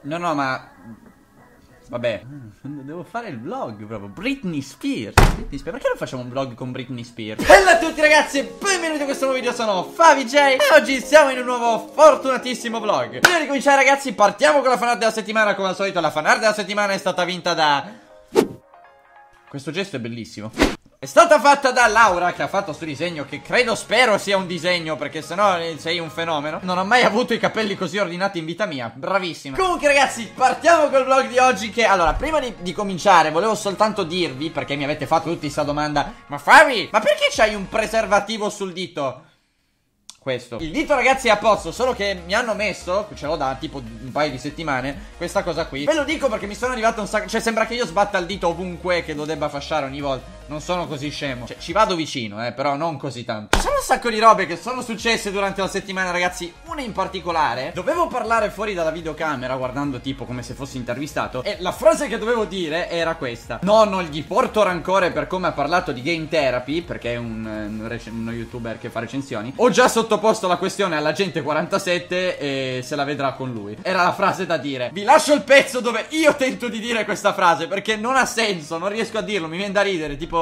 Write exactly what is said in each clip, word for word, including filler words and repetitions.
No, no, ma... Vabbè, devo fare il vlog proprio. Britney Spears. Britney Spears. Perché non facciamo un vlog con Britney Spears? Bella a tutti ragazzi e benvenuti in questo nuovo video. Sono FaviJ e oggi siamo in un nuovo fortunatissimo vlog. Prima di cominciare ragazzi partiamo con la fanart della settimana. Come al solito la fanart della settimana è stata vinta da... Questo gesto è bellissimo. È stata fatta da Laura, che ha fatto sto disegno, che credo, spero sia un disegno, perché sennò sei un fenomeno. Non ho mai avuto i capelli così ordinati in vita mia. Bravissima. Comunque ragazzi, partiamo col vlog di oggi. Che allora, prima di, di cominciare volevo soltanto dirvi, perché mi avete fatto tutti questa domanda: ma Favi, ma perché c'hai un preservativo sul dito? Questo. Il dito ragazzi è a posto, solo che mi hanno messo, ce l'ho da tipo un paio di settimane, questa cosa qui. Ve lo dico perché mi sono arrivato un sacco, cioè sembra che io sbatta il dito ovunque, che lo debba fasciare ogni volta. Non sono così scemo, cioè ci vado vicino, eh, però non così tanto. Ci sono un sacco di robe che sono successe durante la settimana ragazzi. Una in particolare, dovevo parlare fuori dalla videocamera, guardando tipo come se fossi intervistato, e la frase che dovevo dire era questa: no, non gli porto rancore per come ha parlato di Game Therapy, perché è un, un uno youtuber che fa recensioni. Ho già sottoposto la questione all'agente quarantasette e se la vedrà con lui. Era la frase da dire. Vi lascio il pezzo dove io tento di dire questa frase, perché non ha senso, non riesco a dirlo, mi viene da ridere, tipo...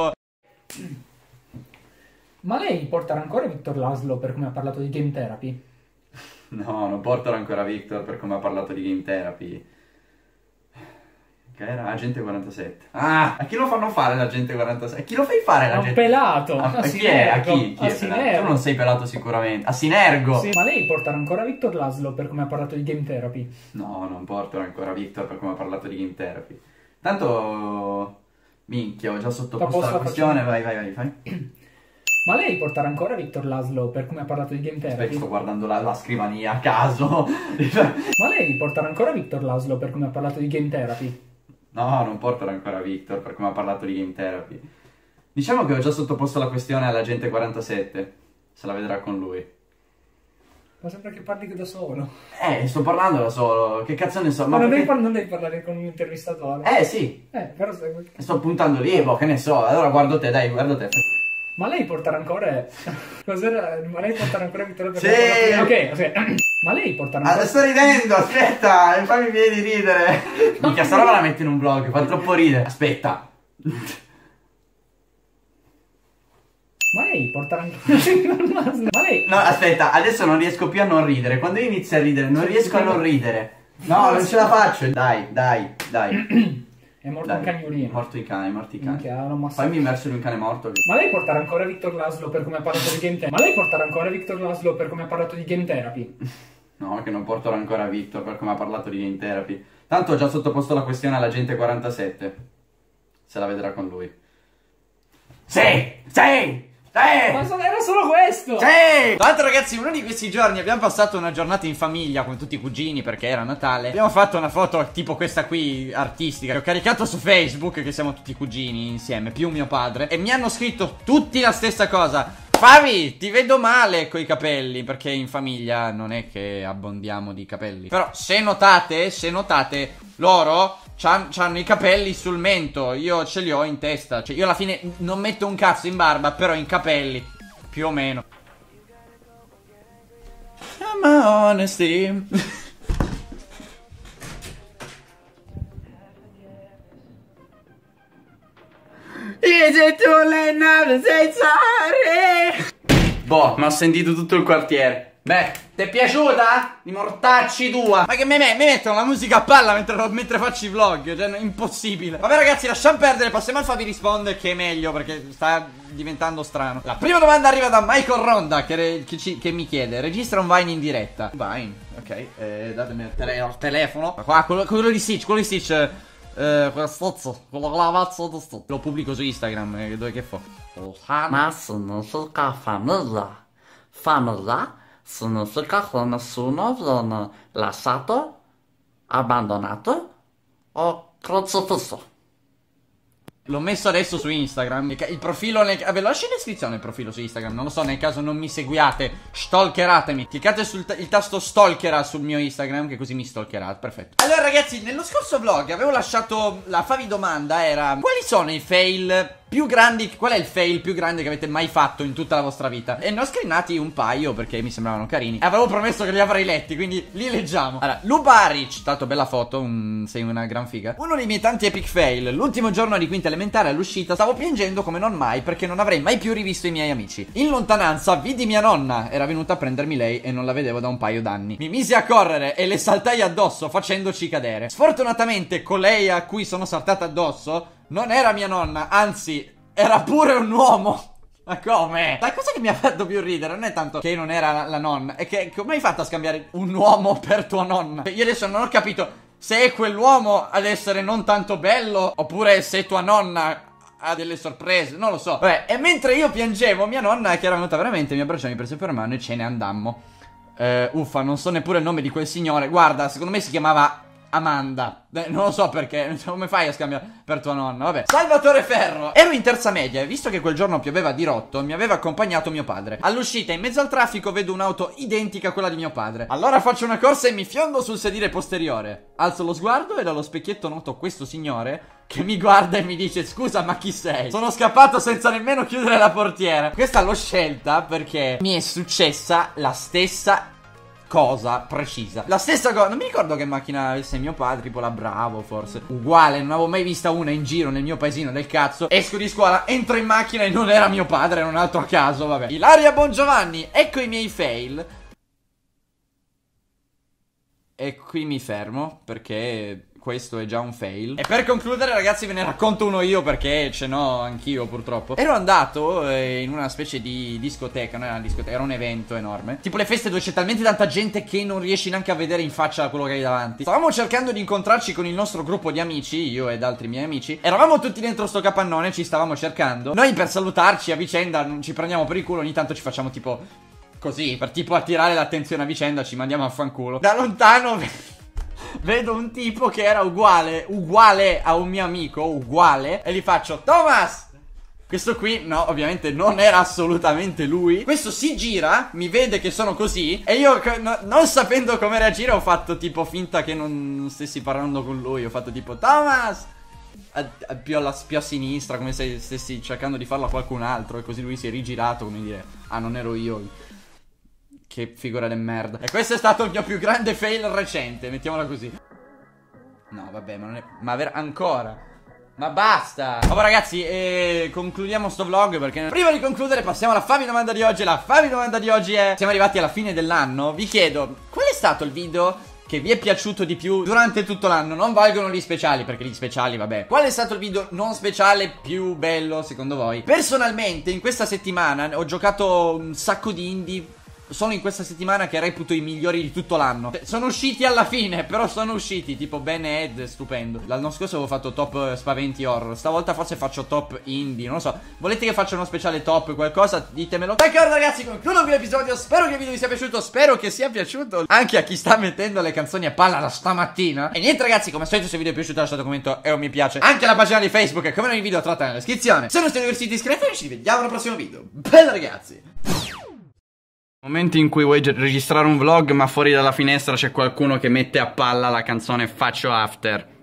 Ma lei porta rancore a Victor Laszlo per come ha parlato di Game Therapy? No, non porto ancora Victor per come ha parlato di Game Therapy. Che era Agente quarantasette. Ah, a chi lo fanno fare l'Agente quarantasette? A chi lo fai fare l'Agente? A un pelato. A, a, a chi è? A chi? chi a è Sinergo. Tu non sei pelato sicuramente. A Sinergo. Sì. Ma lei porta ancora Victor Laszlo per come ha parlato di Game Therapy? No, non porto ancora Victor per come ha parlato di Game Therapy. Tanto... Minchia, ho già sottoposto la questione. Vai, vai, vai, fai. Ma lei porterà ancora Victor Laszlo per come ha parlato di Game Therapy? Aspetta, sto guardando la, la scrivania a caso. Ma lei porterà ancora Victor Laszlo per come ha parlato di Game Therapy? No, non porterò ancora Victor per come ha parlato di Game Therapy. Diciamo che ho già sottoposto la questione all'agente quarantasette. Se la vedrà con lui. Ma sembra che parli da solo. Eh, sto parlando da solo. Che cazzo ne so? Ma, Ma non, perché... devi, non devi parlare con un intervistatore. Eh, sì. Eh, però sai... Sto puntando lì, boh, che ne so. Allora guardo te, dai, guardo te. Ma lei porterà ancora... Cos'era? Ma lei porterà ancora Victor Laszlo? Sì! Ok, ok. Ma lei porterà ancora... Ah, sto ridendo, aspetta, fammi venire di ridere. Minchia, sta roba la metto in un vlog, fa troppo ridere. Aspetta. Ma lei porterà ancora... Ma lei... No, aspetta, adesso non riesco più a non ridere. Quando io inizio a ridere, non riesco a non ridere. No, non ce la faccio. Dai, dai, dai. È morto Dai, un cagnolino. È morto i cani, è morto i cani. Minchia, l'ho ammazzato. Fammi immerso in un cane morto. Che... Ma lei porterà ancora Victor Laszlo per come ha parlato di Game Therapy? Ma lei porterà ancora Victor Laszlo per come ha parlato di Game Therapy? No, che non porterò ancora Victor per come ha parlato di Game Therapy. Tanto ho già sottoposto la questione all'agente quarantasette. Se la vedrà con lui. Sì! Sì! Sì! Ma so- era solo questo! Sì! Tra l'altro ragazzi, uno di questi giorni abbiamo passato una giornata in famiglia con tutti i cugini perché era Natale. Abbiamo fatto una foto tipo questa qui, artistica, che ho caricato su Facebook, che siamo tutti cugini insieme, più mio padre. E mi hanno scritto tutti la stessa cosa: Favi, ti vedo male coi capelli, perché in famiglia non è che abbondiamo di capelli. Però se notate, se notate, loro c'hanno i capelli sul mento, io ce li ho in testa. Cioè io alla fine non metto un cazzo in barba, però in capelli, più o meno. My honesty. Dice tu le navi senza are. Boh, mi ha sentito tutto il quartiere. Beh, ti è piaciuta? Di mortacci tua. Ma che mi, me, mi mettono la musica a palla mentre, mentre faccio i vlog. Cioè, impossibile. Vabbè ragazzi, lasciamo perdere. Passiamo al Favi risponde, che è meglio, perché sta diventando strano. La prima domanda arriva da Michael Ronda, che, che, ci, che mi chiede: registra un Vine in diretta? Vine, ok, eh, datemi il, tele, il telefono. Qua, quello, quello di Stitch, quello di Stitch. Eh, questo, quello con la mazza di Stitch. Lo pubblico su Instagram, eh, dove che fa? Ma sono sulla famiglia. Famiglia? Sono sulla con nessuno, sono lasciato, abbandonato o crocifisso. L'ho messo adesso su Instagram. Il profilo nel... Vabbè, lo lascio in descrizione il profilo su Instagram. Non lo so, nel caso non mi seguiate, stalkeratemi. Cliccate sul il tasto stalkera sul mio Instagram, che così mi stalkerate. Perfetto. Allora ragazzi, nello scorso vlog avevo lasciato la Favi domanda, era: quali sono i fail più grandi, qual è il fail più grande che avete mai fatto in tutta la vostra vita? E ne ho screenati un paio perché mi sembravano carini. E avevo promesso che li avrei letti, quindi li leggiamo. Allora, Lubaric, tanto bella foto, un, sei una gran figa. Uno dei miei tanti epic fail. L'ultimo giorno di quinta elementare all'uscita stavo piangendo come non mai perché non avrei mai più rivisto i miei amici. In lontananza vidi mia nonna, era venuta a prendermi lei e non la vedevo da un paio d'anni. Mi misi a correre e le saltai addosso facendoci cadere. Sfortunatamente colei a cui sono saltata addosso non era mia nonna, anzi era pure un uomo. Ma come? La cosa che mi ha fatto più ridere non è tanto che non era la, la nonna, è che come hai fatto a scambiare un uomo per tua nonna? Io adesso non ho capito se è quell'uomo ad essere non tanto bello oppure se tua nonna ha delle sorprese, non lo so. Vabbè, e mentre io piangevo, mia nonna, che era venuta veramente, mi abbracciò, mi prese per mano e ce ne andammo. Eh, uffa, non so neppure il nome di quel signore. Guarda, secondo me si chiamava Amanda. Eh, non lo so perché. Come fai a scambiare per tua nonna? Vabbè. Salvatore Ferro. Ero in terza media e visto che quel giorno pioveva di rotto, mi aveva accompagnato mio padre. All'uscita, in mezzo al traffico, vedo un'auto identica a quella di mio padre. Allora faccio una corsa e mi fiondo sul sedile posteriore. Alzo lo sguardo e dallo specchietto noto questo signore che mi guarda e mi dice: scusa, ma chi sei? Sono scappato senza nemmeno chiudere la portiera. Questa l'ho scelta perché mi è successa la stessa cosa precisa. La stessa cosa. Non mi ricordo che macchina avesse mio padre, tipo la Bravo forse. Uguale, non avevo mai vista una in giro nel mio paesino del cazzo. Esco di scuola, entro in macchina e non era mio padre, era un altro a caso, vabbè. Ilaria Bongiovanni, ecco i miei fail. E qui mi fermo perché questo è già un fail. E per concludere, ragazzi, ve ne racconto uno io perché ce n'ho anch'io purtroppo. Ero andato eh, in una specie di discoteca. Non era una discoteca, era un evento enorme. Tipo le feste dove c'è talmente tanta gente che non riesci neanche a vedere in faccia quello che hai davanti. Stavamo cercando di incontrarci con il nostro gruppo di amici, io ed altri miei amici. Eravamo tutti dentro sto capannone, ci stavamo cercando. Noi per salutarci a vicenda non ci prendiamo per il culo, ogni tanto ci facciamo tipo così, per tipo attirare l'attenzione a vicenda, ci mandiamo a fanculo. Da lontano vedo un tipo che era uguale, uguale a un mio amico, uguale, e gli faccio: Thomas! Questo qui, no, ovviamente non era assolutamente lui. Questo si gira, mi vede che sono così, e io, no, non sapendo come reagire, ho fatto tipo finta che non stessi parlando con lui. Ho fatto tipo: Thomas! A, a, più, alla, più a sinistra, come se stessi cercando di farlo a qualcun altro, e così lui si è rigirato, come dire: ah, non ero io. Che figura di merda. E questo è stato il mio più grande fail recente, mettiamola così. No, vabbè, ma non è... Ma ver... ancora. Ma basta. Vabbè ragazzi, eh, concludiamo sto vlog perché prima di concludere passiamo alla Fammi Domanda di oggi. La Fammi Domanda di oggi è: siamo arrivati alla fine dell'anno. Vi chiedo, qual è stato il video che vi è piaciuto di più durante tutto l'anno? Non valgono gli speciali, perché gli speciali, vabbè. Qual è stato il video non speciale più bello secondo voi? Personalmente in questa settimana ho giocato un sacco di indie solo in questa settimana che reputo i migliori di tutto l'anno. Sono usciti alla fine, però sono usciti. Tipo Ben Ed, stupendo. L'anno scorso avevo fatto top spaventi horror. Stavolta forse faccio top indie, non lo so. Volete che faccia uno speciale top qualcosa? Ditemelo. D'accordo ragazzi, concludo qui l'episodio. Spero che il video vi sia piaciuto. Spero che sia piaciuto anche a chi sta mettendo le canzoni a palla da stamattina. E niente ragazzi, come al solito, se il video è piaciuto lasciate un commento e un mi piace. Anche la pagina di Facebook e come ogni video trovate nella descrizione. Se non siete iscritti, iscrivetevi. Ci vediamo al prossimo video. Bella ragazzi. Momenti in cui vuoi registrare un vlog ma fuori dalla finestra c'è qualcuno che mette a palla la canzone Faccio After.